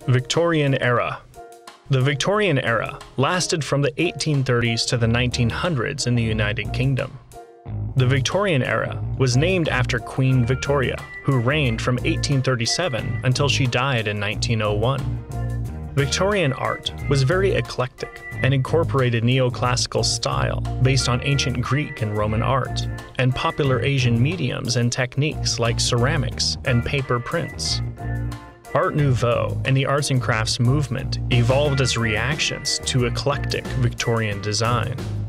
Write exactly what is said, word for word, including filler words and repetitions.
Victorian era. The Victorian era lasted from the eighteen thirties to the nineteen hundreds in the United Kingdom. The Victorian era was named after Queen Victoria, who reigned from eighteen thirty-seven until she died in nineteen oh one. Victorian art was very eclectic and incorporated neoclassical style based on ancient Greek and Roman art, and popular Asian mediums and techniques like ceramics and paper prints. Art Nouveau and the arts and crafts movement evolved as reactions to eclectic Victorian design.